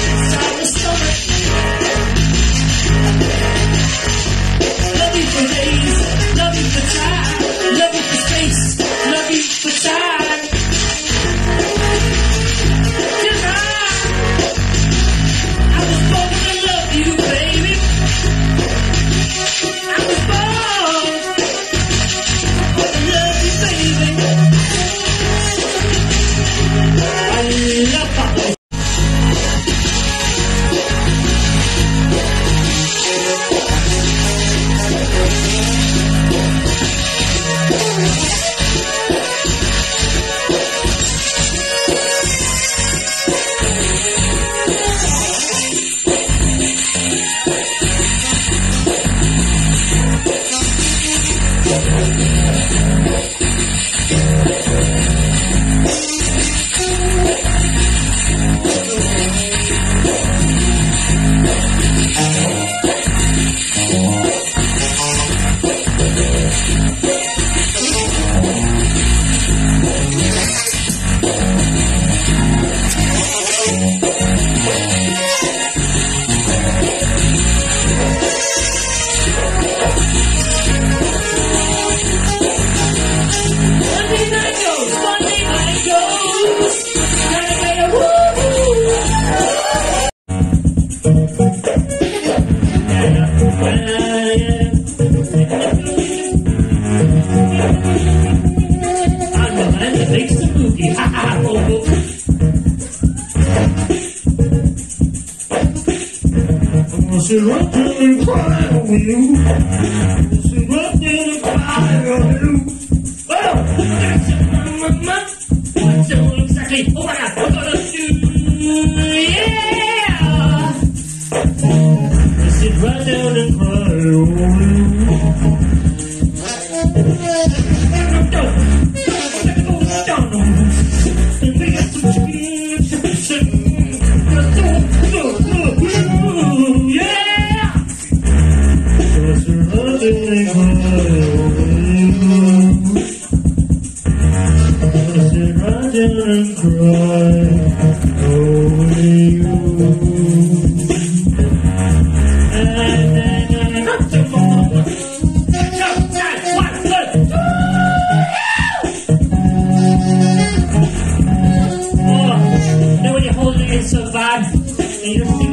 inside the stomach. Love you for days, love you for time, love you for space, love you for time. Tonight, I was born to love you, baby. I was born to love you, baby. I love Papa. Sit right there and cry over you. Sit right there and cry over you. Well, that's exactly what I'm gonna do. Yeah. Sit right down and cry over you. And we got some chicken. And cry over you. Now when you're holding it so bad, and you're